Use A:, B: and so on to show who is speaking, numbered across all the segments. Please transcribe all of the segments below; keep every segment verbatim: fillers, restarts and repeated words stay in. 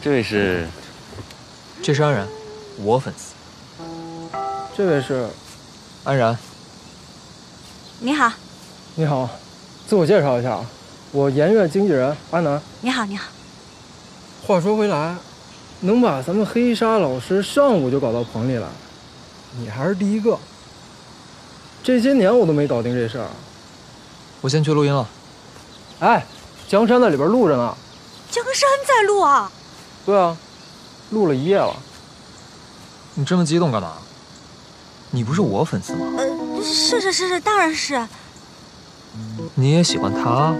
A: 这位是？
B: 这是安然，我粉丝。
C: 这位是？
B: 安然。
D: 你好。
C: 你好，自我介绍一下，我颜悦经纪人阿南。
D: 你好，你好。
C: 话说回来，能把咱们黑纱老师上午就搞到棚里来，你还是第一个。这些年我都没搞定这事儿。
B: 我先去录音了。
C: 哎，江山在里边录着呢。
D: 江山在录啊？
C: 对啊，录了一夜了。
B: 你这么激动干嘛？你不是我粉丝吗？
D: 呃，是是是是，当然是。
B: 你也喜欢他？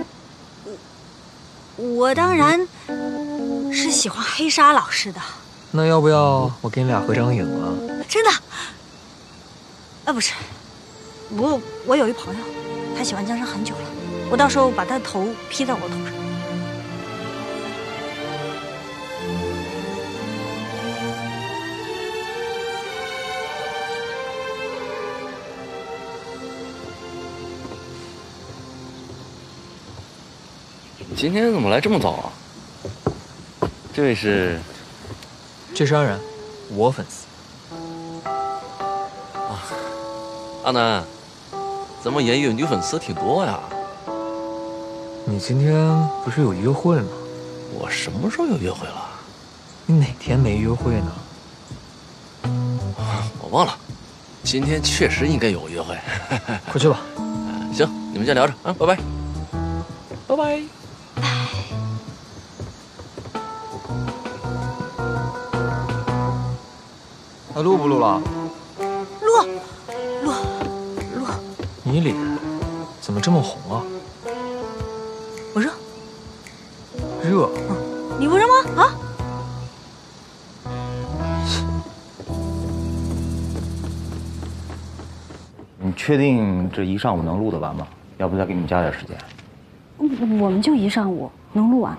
D: 我我当然是喜欢黑纱老师的。
B: 那要不要我给你俩合张影啊？
D: 真的？啊，不是，不过我有一朋友，他喜欢江山很久了，我到时候把他的头披在我头上。
A: 你今天怎么来这么早啊？这位是？
B: 这是安然，我粉丝。
A: 啊，阿南，咱们演艺女粉丝挺多呀。
B: 你今天不是有约会吗？
A: 我什么时候有约会了？
B: 你哪天没约会呢？
A: 我忘了，今天确实应该有约会。
B: 快去吧。
A: 行，你们先聊着啊，拜拜。拜拜。
B: 还录不录了？
D: 录，录，录。
B: 你脸怎么这么红啊？
D: 我热。
B: 热？
D: 嗯，你不热吗？啊？
E: 你确定这一上午能录得完吗？要不再给你们加点时间？
D: 我们就一上午能录完。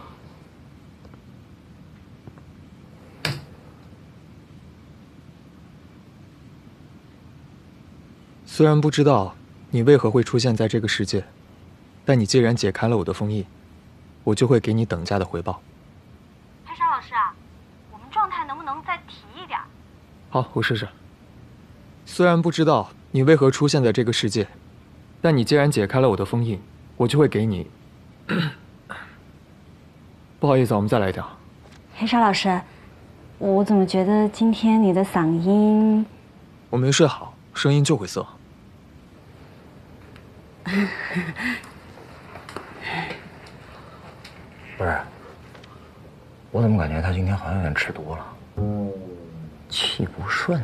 B: 虽然不知道你为何会出现在这个世界，但你既然解开了我的封印，我就会给你等价的回报。
F: 黑纱老师啊，我们状态能不能再提一点？
B: 好，我试试。虽然不知道你为何出现在这个世界，但你既然解开了我的封印，我就会给你。不好意思，我们再来一条。
F: 黑纱老师，我怎么觉得今天你的嗓音……
B: 我没睡好，声音就会涩。
E: 不是，我怎么感觉他今天好像有点吃多了，气不顺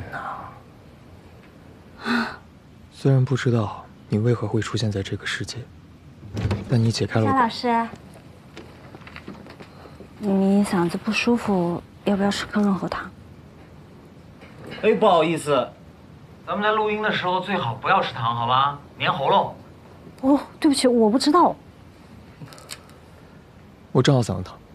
E: 呐。
B: 虽然不知道你为何会出现在这个世界，但你解开了我。
F: 沙老师，你嗓子不舒服，要不要吃颗润喉糖？
G: 哎，不好意思，咱们来录音的时候最好不要吃糖，好吧？粘喉咙。
F: 哦，对不起，我不知道。
B: 我正好嗓子疼。